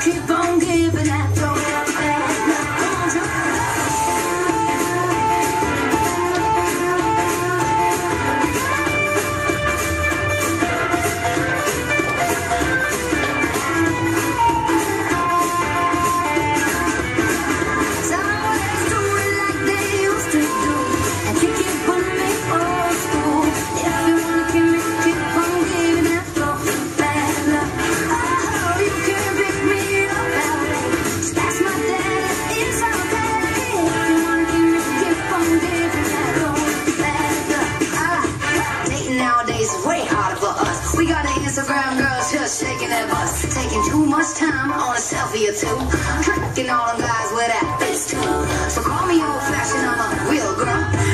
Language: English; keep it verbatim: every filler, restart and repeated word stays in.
keep on giving that flow. Instagram girls just shaking their butts, taking too much time on a selfie or two, tricking all them guys with that face too. So call me old fashioned, I'm a real girl.